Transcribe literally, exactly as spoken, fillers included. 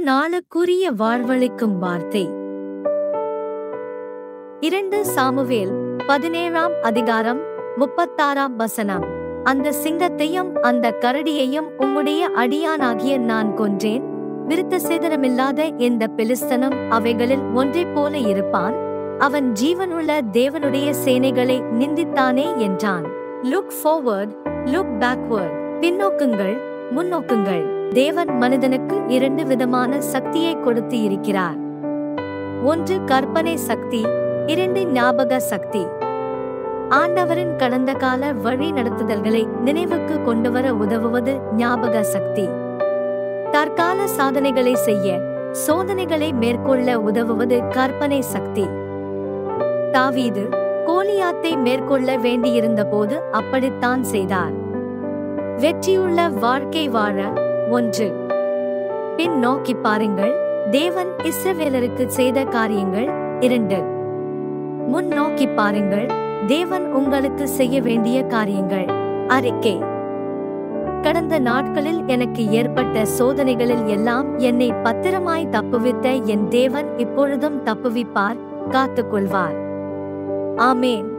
நாளுக்குரிய வாழ்வளிக்கும் வார்த்தை. இரண்டு சாமுவேல் பதினேழாம் அதிகாரம் முப்பத்தாறாம் வசனம். அந்த சிங்கத்தையும் அந்த கரடியையும் உம்முடைய அடியானாகிய நான் கொன்றேன். விருத்த சேதனமில்லாத இந்த பெலிஸ்தனும் அவைகளில் ஒன்றைப் போல இருப்பான். அவன் ஜீவனுள்ள தேவனுடைய சேனைகளை நிந்தித்தானே என்றான். Look forward, look backward. பின்னோக்குங்கள், முன்னோக்குங்கள். தேவன் மனிதனுக்கு இரண்டு விதமான சக்தியை கொடுத்து இருக்கிறார். ஒன்று கற்பனை சக்தி, இரண்டு ஞாபக சக்தி. ஆண்டவரின் கடந்த கால வழி நடத்துதல்களை நினைவுக்கு கொண்டுவர உதவுவது ஞாபக சக்தி. தற்கால சாதனைகளை செய்ய, சோதனைகளை மேற்கொள்ள உதவுவது கற்பனை சக்தி. தாவீது கோலியாத்தை மேற்கொள்ள வேண்டியிருந்த போது அப்படித்தான் செய்தார். வெற்றியுள்ள வாழ்க்கை வாழ ஒன்று. பின் நோக்கி பாருங்கள், தேவன் இஸ்ரவேலருக்கு செய்த காரியங்கள். இரண்டு. முன் நோக்கி பாருங்கள், தேவன் உங்களுக்கு செய்ய வேண்டிய காரியங்கள். அறிக்கை. கடந்த நாட்களில் எனக்கு ஏற்பட்ட சோதனைகளில் எல்லாம் என்னை பத்திரமாய் தப்புவித்த என் தேவன் இப்பொழுதும் தப்புவிப்பார், காத்துக்கொள்வார். ஆமென்.